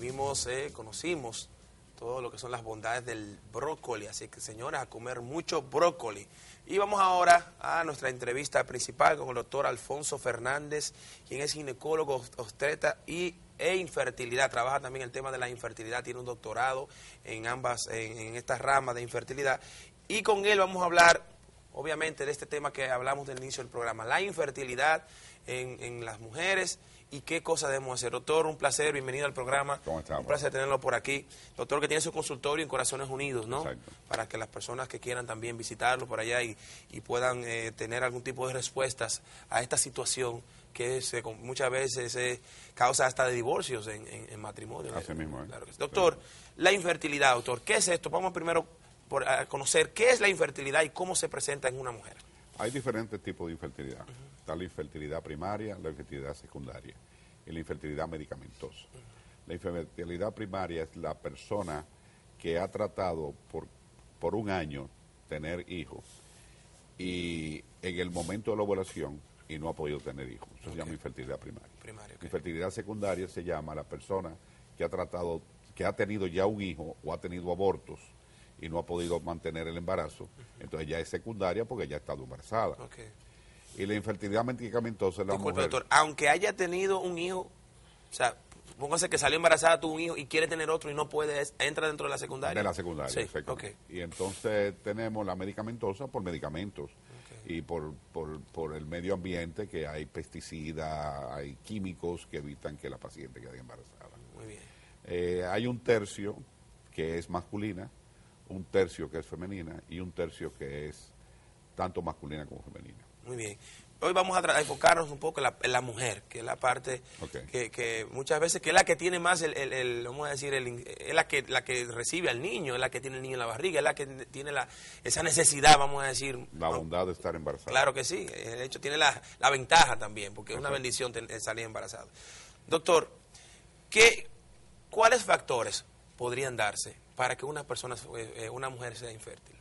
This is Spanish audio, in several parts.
conocimos todo lo que son las bondades del brócoli, así que señoras, a comer mucho brócoli. Y vamos ahora a nuestra entrevista principal con el doctor Alfonso Fernández, quien es ginecólogo, obstetra e infertilidad. Trabaja también el tema de la infertilidad, tiene un doctorado en estas ramas de infertilidad. Y con él vamos a hablar, obviamente, de este tema que hablamos del inicio del programa, la infertilidad en las mujeres y qué cosas debemos hacer. Doctor, un placer, bienvenido al programa. ¿Cómo está? Un placer tenerlo por aquí. Doctor, que tiene su consultorio en Corazones Unidos, ¿no? Exacto. Para que las personas que quieran también visitarlo por allá y puedan tener algún tipo de respuestas a esta situación que muchas veces causa hasta de divorcios en matrimonio. Así mismo, ¿eh? Claro que sí. Doctor, la infertilidad, doctor, ¿qué es esto? Vamos primero a conocer qué es la infertilidad y cómo se presenta en una mujer. Hay diferentes tipos de infertilidad. Está la infertilidad primaria, la infertilidad secundaria y la infertilidad medicamentosa. La infertilidad primaria es la persona que ha tratado por un año tener hijos y en el momento de la ovulación y no ha podido tener hijos. Eso se llama infertilidad primaria. Infertilidad secundaria se llama la persona que ha tenido ya un hijo o ha tenido abortos y no ha podido mantener el embarazo, entonces ya es secundaria porque ya ha estado embarazada. Y la infertilidad medicamentosa es la mujer. Doctor, aunque haya tenido un hijo, o sea, póngase que salió embarazada, tuvo un hijo y quiere tener otro y no puede, entra dentro de la secundaria. De la secundaria, sí, exacto. Y entonces tenemos la medicamentosa por medicamentos y por el medio ambiente, que hay pesticidas, hay químicos que evitan que la paciente quede embarazada. Muy bien. Hay un tercio que es masculina, un tercio que es femenina y un tercio que es tanto masculina como femenina. Muy bien. Hoy vamos a enfocarnos un poco en la mujer, que es la parte que muchas veces, que es la que tiene más vamos a decir, es la que recibe al niño, es la que tiene el niño en la barriga, es la que tiene esa necesidad, vamos a decir. La bondad de estar embarazada. Claro que sí, de hecho tiene la ventaja también, porque es una bendición salir embarazada. Doctor, ¿cuáles factores podrían darse para que una mujer sea infértil?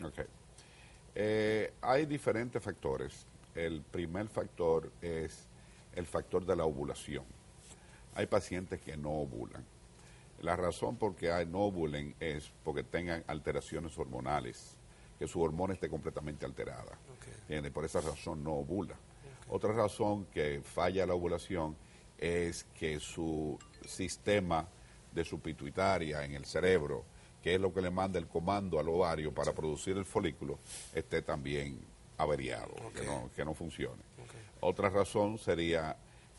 Hay diferentes factores. El primer factor es el factor de la ovulación. Hay pacientes que no ovulan. La razón por qué no ovulen es porque tengan alteraciones hormonales, que su hormona esté completamente alterada. Por esa razón no ovula. Otra razón que falla la ovulación es que su sistema de su pituitaria en el cerebro, que es lo que le manda el comando al ovario para producir el folículo, esté también averiado, que no funcione. Otra razón sería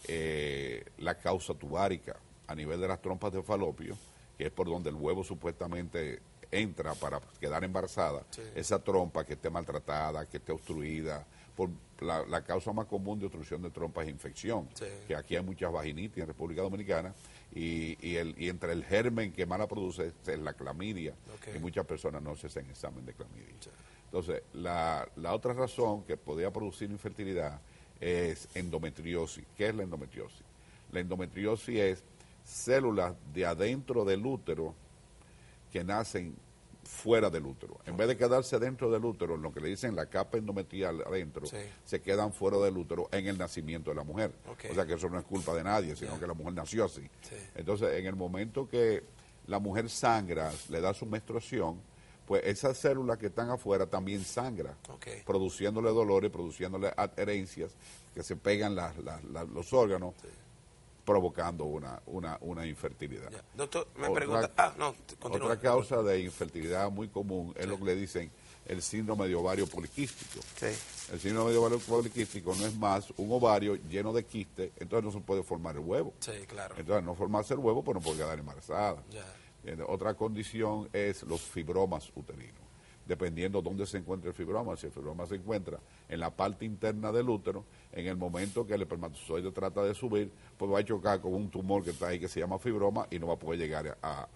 la causa tubárica a nivel de las trompas de falopio, que es por donde el huevo supuestamente entra para quedar embarazada. Esa trompa que esté maltratada, que esté obstruida. La causa más común de obstrucción de trompa es infección, que aquí hay muchas vaginitis en República Dominicana, y entre el germen que más la produce es la clamidia, y muchas personas no se hacen examen de clamidia. Entonces, la otra razón que podría producir infertilidad es endometriosis. ¿Qué es la endometriosis? La endometriosis es células de adentro del útero que nacen fuera del útero. En vez de quedarse dentro del útero, lo que le dicen la capa endometrial adentro, se quedan fuera del útero en el nacimiento de la mujer. O sea que eso no es culpa de nadie, sino que la mujer nació así. Entonces, en el momento que la mujer sangra, le da su menstruación, pues esas células que están afuera también sangran, produciéndole dolores, produciéndole adherencias, que se pegan los órganos, provocando una infertilidad. Doctor, me pregunta... continúa. Otra causa de infertilidad muy común es lo que le dicen el síndrome de ovario poliquístico. El síndrome de ovario poliquístico no es más un ovario lleno de quistes, entonces no se puede formar el huevo. Entonces, al no formarse el huevo, pues no puede quedar embarazada. Otra condición es los fibromas uterinos. Dependiendo dónde se encuentre el fibroma, si el fibroma se encuentra en la parte interna del útero, en el momento que el espermatozoide trata de subir, pues va a chocar con un tumor que está ahí que se llama fibroma y no va a poder llegar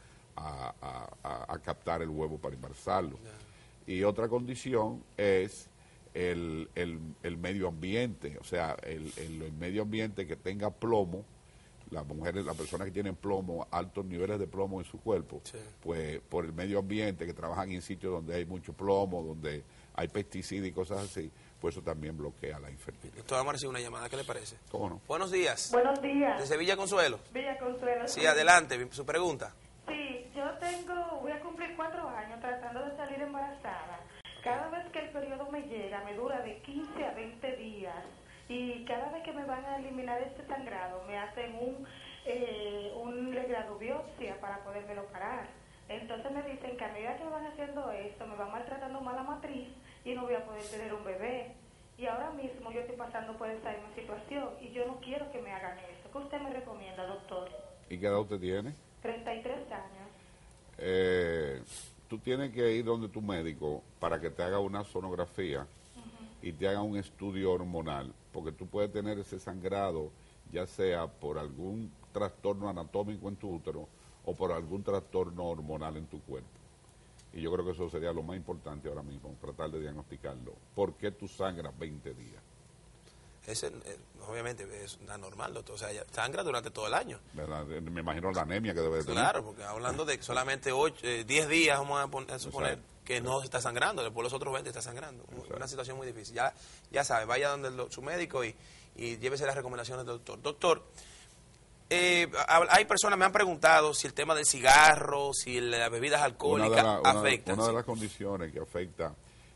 a captar el huevo para embarazarlo. Y otra condición es el medio ambiente, o sea, el medio ambiente que tenga plomo. Las mujeres, las personas que tienen plomo, altos niveles de plomo en su cuerpo, pues por el medio ambiente, que trabajan en sitios donde hay mucho plomo, donde hay pesticidas y cosas así, pues eso también bloquea la infertilidad. Doctor, vamos a recibir una llamada, ¿qué le parece? ¿Cómo no? Buenos días. Buenos días. ¿Desde Villa Consuelo? Villa Consuelo. Sí, adelante, su pregunta. Sí, voy a cumplir 4 años tratando de salir embarazada. Cada vez que el periodo me llega, me dura de 15 a 20 días. Y cada vez que me van a eliminar este sangrado, me hacen un legradobiopsia para podérmelo parar. Entonces me dicen que a medida que me van haciendo esto, me van maltratando más la matriz y no voy a poder tener un bebé. Y ahora mismo yo estoy pasando por esa misma situación y yo no quiero que me hagan eso. ¿Qué usted me recomienda, doctor? ¿Y qué edad usted tiene? 33 años. Tú tienes que ir donde tu médico para que te haga una sonografía y te haga un estudio hormonal, porque tú puedes tener ese sangrado, ya sea por algún trastorno anatómico en tu útero o por algún trastorno hormonal en tu cuerpo. Y yo creo que eso sería lo más importante ahora mismo, tratar de diagnosticarlo. ¿Por qué tú sangras 20 días? Obviamente es anormal, doctor. O sea, sangra durante todo el año. ¿Verdad? Me imagino la anemia que debe de tener. Claro, porque hablando de solamente 10 días, vamos a suponer que no está sangrando, después los otros 20 está sangrando. Una situación muy difícil. Ya sabe, vaya donde su médico y llévese las recomendaciones del doctor. Doctor, hay personas me han preguntado si el tema del cigarro, si las bebidas alcohólicas afectan. Una de las condiciones que afecta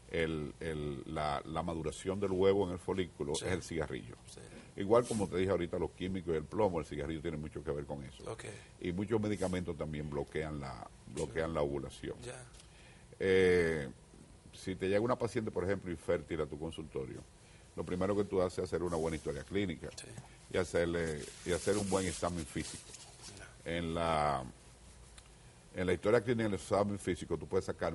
la maduración del huevo en el folículo es el cigarrillo. Sí. Igual como te dije ahorita, los químicos y el plomo, el cigarrillo tiene mucho que ver con eso. Okay. Y muchos medicamentos también bloquean la ovulación. Si te llega una paciente, por ejemplo, infértil a tu consultorio, lo primero que tú haces es hacer una buena historia clínica y hacer un buen examen físico. En la historia clínica, en el examen físico, tú puedes sacar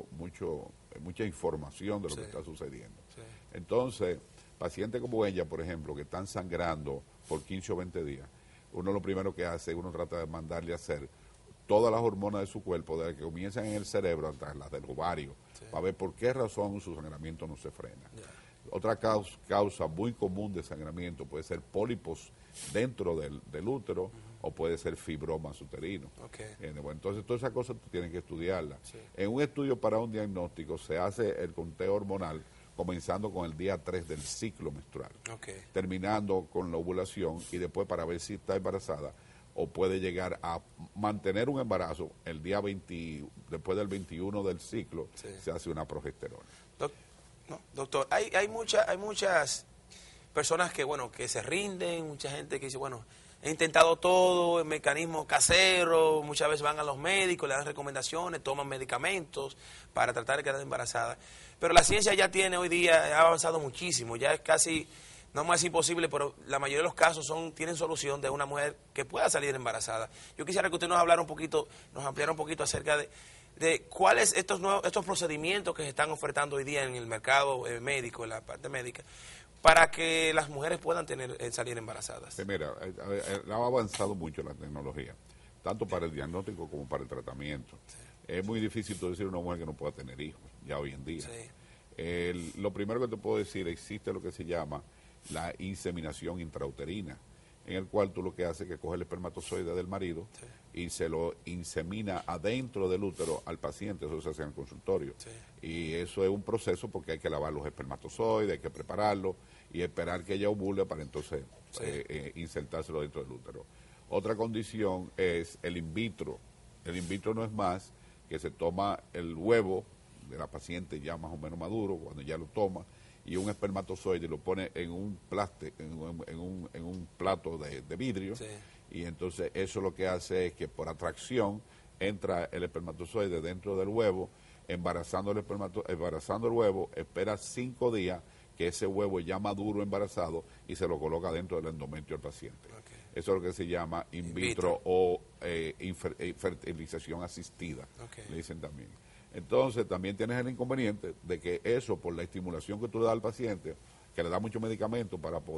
mucha información de lo que está sucediendo. Entonces, pacientes como ella, por ejemplo, que están sangrando por 15 o 20 días, uno lo primero que hace, uno trata de mandarle a hacer todas las hormonas de su cuerpo, desde que comienzan en el cerebro hasta las del ovario, para ver por qué razón su sangramiento no se frena. Otra causa muy común de sangramiento puede ser pólipos dentro del útero o puede ser fibromas uterinos. Bueno, entonces, todas esas cosas tú tienes que estudiarlas. En un estudio para un diagnóstico se hace el conteo hormonal comenzando con el día 3 del ciclo menstrual, terminando con la ovulación y después para ver si está embarazada o puede llegar a mantener un embarazo el día 20, después del 21 del ciclo, se hace una progesterona. Doctor, hay muchas personas que se rinden, mucha gente que dice, bueno, he intentado todo, el mecanismo casero, muchas veces van a los médicos, le dan recomendaciones, toman medicamentos para tratar de quedar embarazada. Pero la ciencia ya tiene hoy día, ha avanzado muchísimo, ya es casi, no vamos a decir imposible, pero la mayoría de los casos tienen solución de una mujer que pueda salir embarazada. Yo quisiera que usted nos ampliara un poquito acerca de cuáles estos procedimientos que se están ofertando hoy día en el mercado médico, en la parte médica, para que las mujeres puedan salir embarazadas. Mira, ha avanzado mucho la tecnología, tanto para el diagnóstico como para el tratamiento. Es muy difícil tú decir a una mujer que no pueda tener hijos, ya hoy en día. Lo primero que te puedo decir, existe lo que se llama la inseminación intrauterina, en el cual tú lo que haces es que coges el espermatozoide del marido y se lo insemina adentro del útero al paciente. Eso se hace en el consultorio. Y eso es un proceso porque hay que lavar los espermatozoides, hay que prepararlo y esperar que ella ovule para entonces insertárselo dentro del útero. Otra condición es el in vitro. El in vitro no es más que se toma el huevo de la paciente ya más o menos maduro, cuando ya lo toma, y un espermatozoide lo pone en un plástico, en un plato de vidrio, y entonces eso lo que hace es que por atracción entra el espermatozoide dentro del huevo, embarazando el huevo, espera 5 días que ese huevo ya maduro, embarazado, y se lo coloca dentro del endometrio del paciente. Eso es lo que se llama in vitro o fertilización asistida, le dicen también. Entonces también tienes el inconveniente de que eso, por la estimulación que tú le das al paciente, que le da mucho medicamento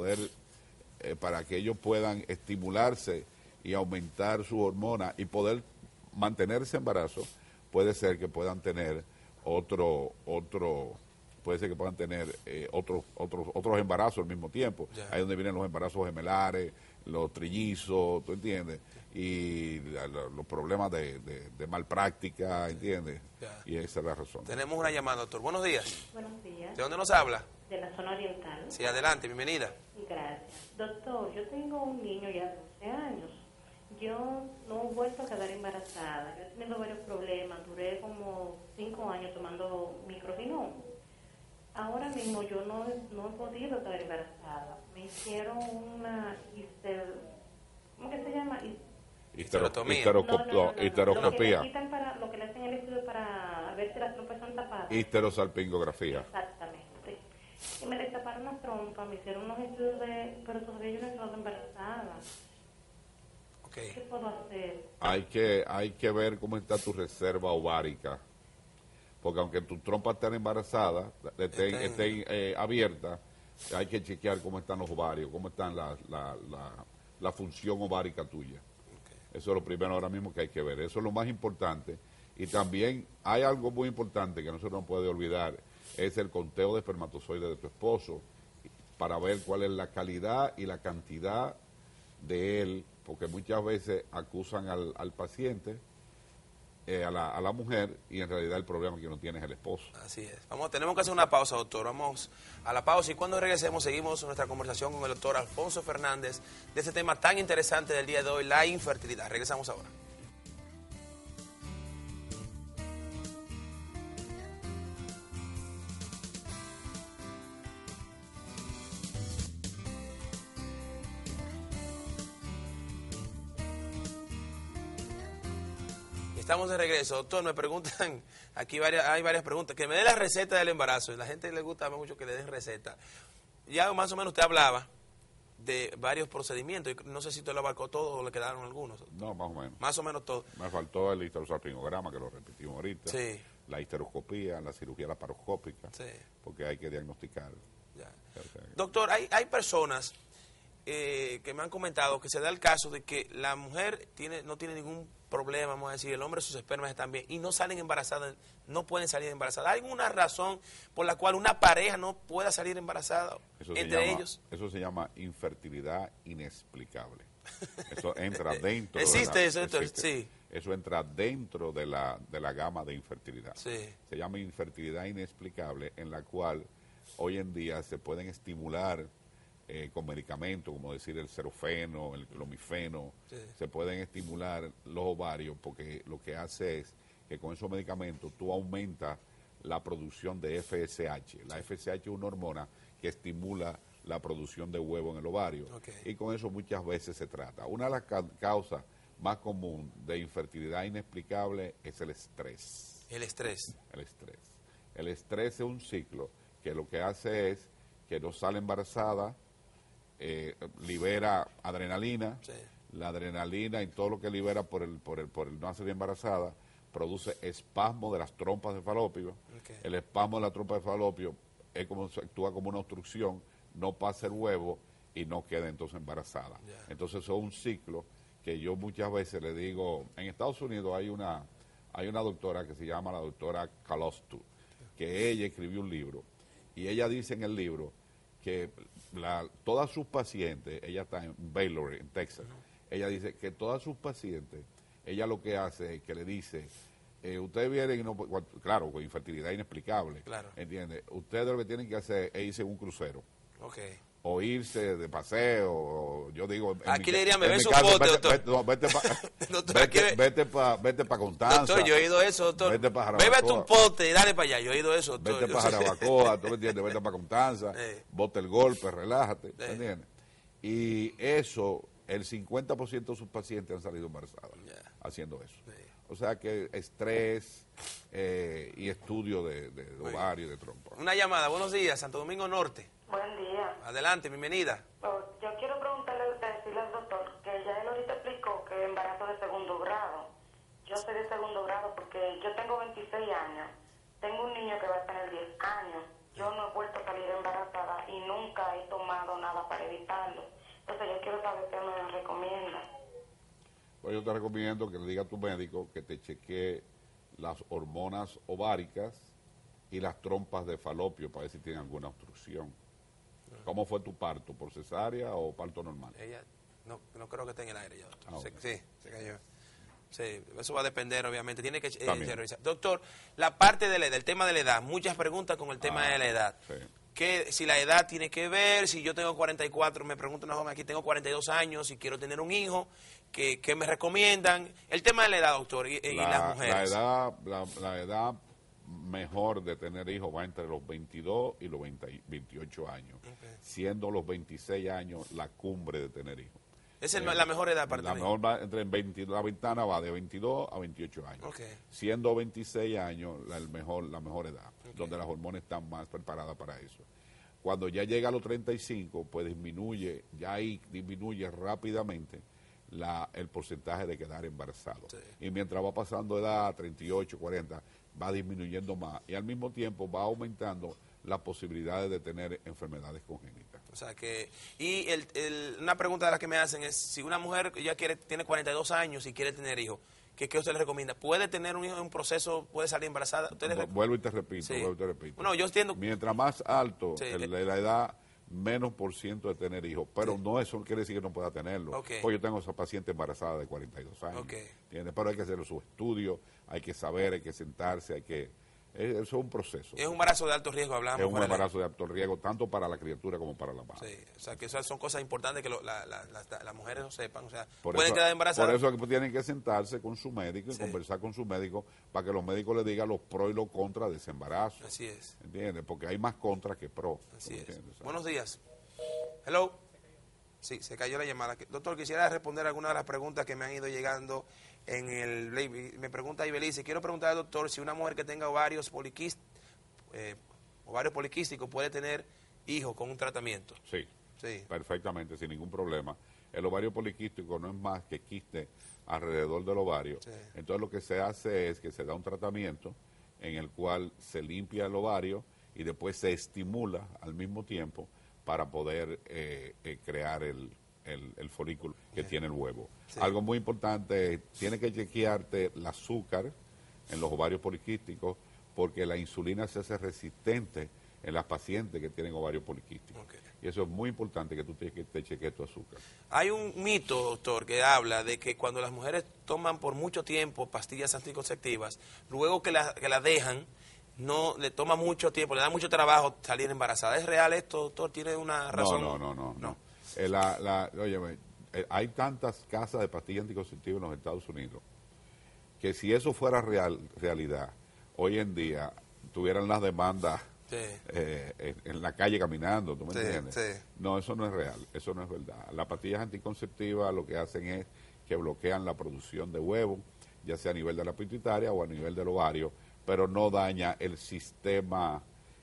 para que ellos puedan estimularse y aumentar su hormona y poder mantenerse embarazo, puede ser que puedan tener puede ser que puedan tener otros embarazos al mismo tiempo. Ya. Ahí es donde vienen los embarazos gemelares, los trillizos, ¿tú entiendes? Y los problemas de malpráctica, ¿entiendes? Ya. Y esa es la razón. Tenemos una llamada, doctor. Buenos días. Buenos días. ¿De dónde nos habla? De la zona oriental. Sí, adelante, bienvenida. Gracias. Doctor, yo tengo un niño ya de 12 años. Yo no he vuelto a quedar embarazada. Yo he tenido varios problemas. Duré como 5 años tomando microfinón. Ahora mismo yo no he podido quedar embarazada. Me hicieron una ¿cómo que se llama? Histerotomía. Histeroscopía. Lo que le hacen el estudio para ver si las trompas son tapadas. Histerosalpingografía. Exactamente. Y me destaparon las trompas, me hicieron unos estudios pero todavía yo no he estado embarazada. Okay. ¿Qué puedo hacer? Hay que ver cómo está tu reserva ovárica. Porque aunque tu trompa esté embarazada, estén abiertas, hay que chequear cómo están los ovarios, cómo están la función ovárica tuya. Okay. Eso es lo primero ahora mismo que hay que ver. Eso es lo más importante. Y también hay algo muy importante que nosotros no podemos olvidar, es el conteo de espermatozoides de tu esposo, para ver cuál es la calidad y la cantidad de él, porque muchas veces acusan al paciente, a la mujer, y en realidad el problema que no tiene es el esposo. Así es. Tenemos que hacer una pausa, doctor. Vamos a la pausa y cuando regresemos seguimos nuestra conversación con el doctor Alfonso Fernández de este tema tan interesante del día de hoy, la infertilidad. Regresamos ahora. Estamos de regreso. Doctor, me preguntan, aquí hay varias preguntas, que me dé la receta del embarazo. Y a la gente le gusta mucho que le den receta. Ya más o menos usted hablaba de varios procedimientos. Y no sé si usted lo abarcó todo o le quedaron algunos. No, más o menos. Más o menos todo. Me faltó el histerosalpingograma, que lo repetimos ahorita. Sí. La histeroscopía, la cirugía laparoscópica, Sí. porque hay que diagnosticar. Ya. O sea, Doctor, hay personas que me han comentado que se da el caso de que la mujer no tiene ningún problema, vamos a decir, el hombre sus espermas están bien y no salen embarazadas, no pueden salir embarazadas. ¿Hay alguna razón por la cual una pareja no pueda salir embarazada entre ellos? Eso se llama infertilidad inexplicable. Eso entra dentro ¿Existe eso, doctor? Sí. Eso entra dentro de la gama de infertilidad. Sí. Se llama infertilidad inexplicable, en la cual hoy en día se pueden estimular con medicamentos, como decir el serofeno, el clomifeno, Sí. se pueden estimular los ovarios, porque lo que hace es que con esos medicamentos tú aumentas la producción de FSH. La FSH es una hormona que estimula la producción de huevo en el ovario. Okay. Y con eso muchas veces se trata. Una de las causas más común de infertilidad inexplicable es el estrés. El estrés. El estrés. El estrés es un ciclo que lo que hace es que no sale embarazada, libera adrenalina. Sí. La adrenalina y todo lo que libera por el no ser embarazada produce espasmo de las trompas de falopio. Okay. El espasmo de la trompa de falopio actúa como una obstrucción, no pasa el huevo y no queda entonces embarazada. Yeah. Entonces eso es un ciclo que yo muchas veces le digo. En Estados Unidos hay una doctora que se llama la doctora Calostu, que ella escribió un libro y ella dice en el libro que todas sus pacientes, ella está en Baylor, en Texas, ella dice que todas sus pacientes, ella lo que hace es que le dice, ustedes vienen y no, claro, con infertilidad inexplicable, Claro. ¿entiendes? Ustedes lo que tienen que hacer es irse en un crucero, Ok. o irse de paseo, o yo digo... Aquí le dirían, me ves un pote, doctor. Vete para Constanza. Doctor, yo he oído eso, doctor. Vete para Bébete Jarabacoa. un pote y dale para allá. Yo he oído eso, doctor. Vete para Jarabacoa, tú me entiendes, vete para Constanza, bote el golpe, relájate, ¿me entiendes? Y eso, el 50% de sus pacientes han salido embarazados haciendo eso. O sea que estrés y estudio de ovario y de trompa. Una llamada, buenos días, Santo Domingo Norte. Buen día. Adelante, bienvenida. Yo quiero decirle al doctor que ya él ahorita explicó que embarazo de segundo grado. Yo soy de segundo grado porque yo tengo 26 años. Tengo un niño que va a tener 10 años. Yo no he vuelto a salir embarazada y nunca he tomado nada para evitarlo. Entonces yo quiero saber qué me recomienda. Pues yo te recomiendo que le diga a tu médico que te chequee las hormonas ováricas y las trompas de falopio para ver si tienen alguna obstrucción. ¿Cómo fue tu parto? ¿Por cesárea o parto normal? Ella no creo que esté en el aire ya, doctor. Okay. Sí, se cayó. Sí, eso va a depender, obviamente. Tiene que revisar. Doctor, la parte de la edad, el tema de la edad, muchas preguntas con el tema de la edad. Sí. Que si la edad tiene que ver, si yo tengo 44, me pregunta una joven aquí, tengo 42 años y quiero tener un hijo, ¿qué me recomiendan? El tema de la edad, doctor, y las mujeres. La edad mejor de tener hijos va entre los 22 y los 28 años, siendo los 26 años la cumbre de tener hijos. Esa es la mejor edad para tener hijos. La ventana va de 22 a 28 años, siendo 26 años la mejor edad, donde las hormonas están más preparadas para eso. Cuando ya llega a los 35, pues disminuye rápidamente el porcentaje de quedar embarazado. Sí. Y mientras va pasando edad, 38, 40, va disminuyendo más. Y al mismo tiempo va aumentando las posibilidades de tener enfermedades congénitas. O sea que, y una pregunta de las que me hacen es, si una mujer ya tiene 42 años y quiere tener hijos, ¿qué usted le recomienda? ¿Puede tener un hijo en un proceso, puede salir embarazada? Vuelvo y te repito. Bueno, yo entiendo. Mientras más alto la edad, menos por ciento de tener hijos, pero no eso quiere decir que no pueda tenerlo. Pues yo tengo esa paciente embarazada de 42 años, ¿entiendes? Pero hay que hacer su estudio, hay que saber, hay que sentarse, eso es un proceso. Es un embarazo de alto riesgo, hablamos. Es un embarazo de alto riesgo, tanto para la criatura como para la madre. Sí, o sea que esas son cosas importantes que las mujeres lo sepan, o sea, pueden quedar embarazadas. Por eso tienen que sentarse con su médico y conversar con su médico para que los médicos le digan los pros y los contras de ese embarazo. Así es. ¿Entiendes? Porque hay más contras que pros. Así es. Buenos días. Hello. Sí, se cayó la llamada. Doctor, quisiera responder algunas de las preguntas que me han ido llegando en el... Me pregunta Ibelice, quiero preguntar al doctor si una mujer que tenga ovarios poliquísticos puede tener hijos con un tratamiento. Sí, perfectamente, sin ningún problema. El ovario poliquístico no es más que quiste alrededor del ovario. Sí. Entonces lo que se hace es que se da un tratamiento en el cual se limpia el ovario y después se estimula al mismo tiempo para poder crear el folículo que tiene el huevo. Sí. Algo muy importante, tiene que chequearte el azúcar en los ovarios poliquísticos porque la insulina se hace resistente en las pacientes que tienen ovarios poliquísticos. Y eso es muy importante, que tú te cheques tu azúcar. Hay un mito, doctor, que habla de que cuando las mujeres toman por mucho tiempo pastillas anticonceptivas, luego que la dejan, no le toma mucho tiempo, le da mucho trabajo salir embarazada. ¿Es real esto, doctor? ¿Tiene una razón? No. Óyeme, hay tantas casas de pastillas anticonceptivas en los Estados Unidos que si eso fuera realidad, hoy en día tuvieran las demandas en la calle caminando, ¿tú me entiendes? Sí. No, eso no es real, eso no es verdad. Las pastillas anticonceptivas lo que hacen es que bloquean la producción de huevos, ya sea a nivel de la pituitaria o a nivel del ovario, pero no daña el sistema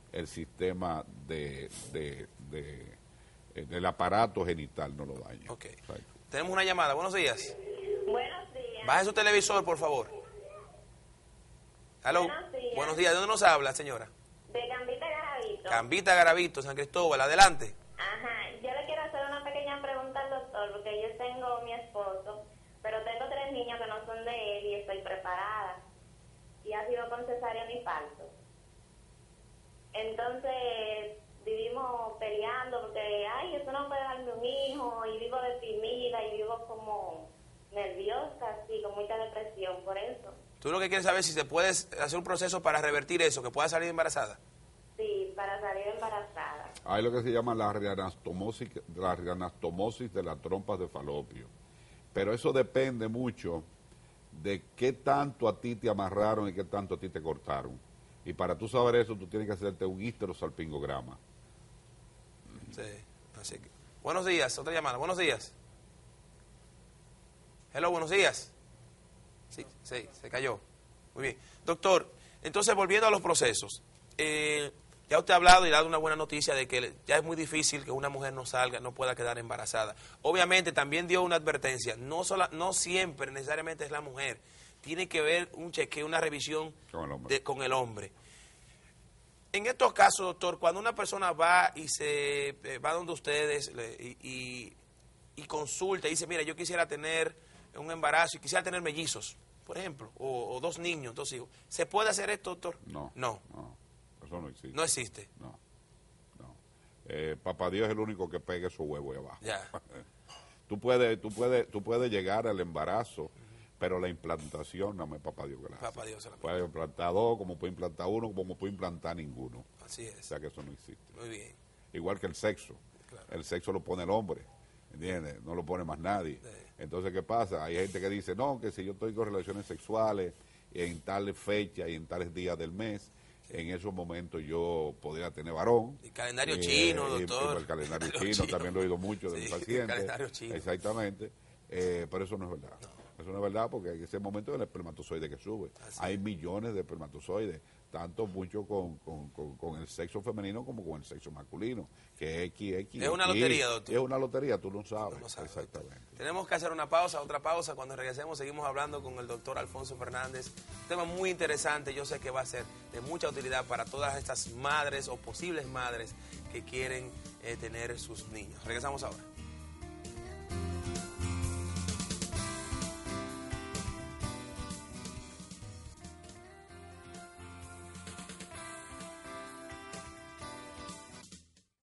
del aparato genital, no lo daña. Tenemos una llamada. Buenos días. Buenos días. Baje su televisor, por favor. Hello. Buenos días. ¿De dónde nos habla, señora? De Gambita Garavito. Gambita Garavito, San Cristóbal. Adelante. Ajá. Yo le quiero hacer una pequeña pregunta al doctor, porque yo tengo mi esposo, pero tengo 3 niños que no son de él y estoy preparada. Y ha sido con cesárea ni parto. Entonces vivimos peleando porque, eso no puede darme un hijo, y vivo deprimida y vivo como nerviosa, así, con mucha depresión por eso. ¿Tú lo que quieres saber si se puede hacer un proceso para revertir eso, que pueda salir embarazada? Sí, para salir embarazada. Hay lo que se llama la reanastomosis de las trompas de falopio. Pero eso depende mucho de qué tanto a ti te amarraron y qué tanto a ti te cortaron. Y para tú saber eso, tú tienes que hacerte un histerosalpingograma. Sí, así que... Buenos días, otra llamada. Buenos días. Hello, buenos días. Sí, se cayó. Muy bien. Doctor, entonces volviendo a los procesos, ya usted ha hablado y ha dado una buena noticia de que ya es muy difícil que una mujer no pueda quedar embarazada. Obviamente también dio una advertencia, no siempre necesariamente es la mujer, tiene que ver un chequeo, una revisión con el hombre. En estos casos, doctor, cuando una persona va y se va donde ustedes y consulta y dice, mira, yo quisiera tener un embarazo y quisiera tener mellizos, por ejemplo, o 2 niños, 2 hijos, ¿se puede hacer esto, doctor? No. No. eso no existe. No existe. No, no. Papá Dios es el único que pega esos huevos ahí abajo. Ya. Tú puedes llegar al embarazo, pero la implantación no es Papá Dios que la hace. Papá Dios se la Puede implantar dos, como puede implantar uno, como puede implantar ninguno. Así O es. sea que eso no existe. Muy bien. Igual que el sexo. Claro. El sexo lo pone el hombre, ¿entiendes? No lo pone más nadie. Sí. Entonces, ¿qué pasa? Hay gente que dice, no, que si yo estoy con relaciones sexuales en tales fechas y en tales días del mes, en esos momentos yo podría tener varón. El calendario chino, doctor. El calendario chino, también lo he oído mucho de Sí, mis pacientes. el calendario chino. Exactamente. Pero eso no es verdad. Eso no es verdad porque en ese momento es el espermatozoide que sube. Así Hay es. millones de espermatozoides, tanto mucho con el sexo femenino como con el sexo masculino, que es XX. Es una lotería, doctor. Es una lotería, tú lo sabes. No lo sabe, Exactamente. doctor. Tenemos que hacer una pausa, otra pausa. Cuando regresemos seguimos hablando con el doctor Alfonso Fernández. Un tema muy interesante, yo sé que va a ser de mucha utilidad para todas estas madres o posibles madres que quieren tener sus niños. Regresamos ahora.